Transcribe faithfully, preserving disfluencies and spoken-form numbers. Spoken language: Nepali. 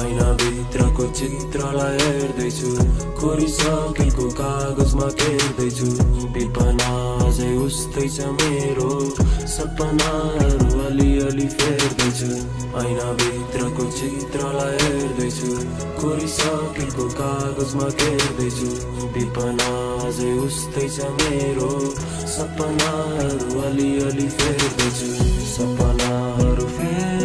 ऐना भित्रको चित्रलाई हेर्दैछु, कोरिसकेको कागजमा केर्दैछु। विपना अझै उस्तै छ मेरो, सपनाहरू अलिअलि फेर्दैछु। ऐना भित्रको चित्रलाई हेर्दैछु, कोरिसकेको कागजमा केर्दैछु। विपना अझै उस्तै छ मेरो, सपनाहरू अलिअलि फेर्दैछु। सपनाहरू फेर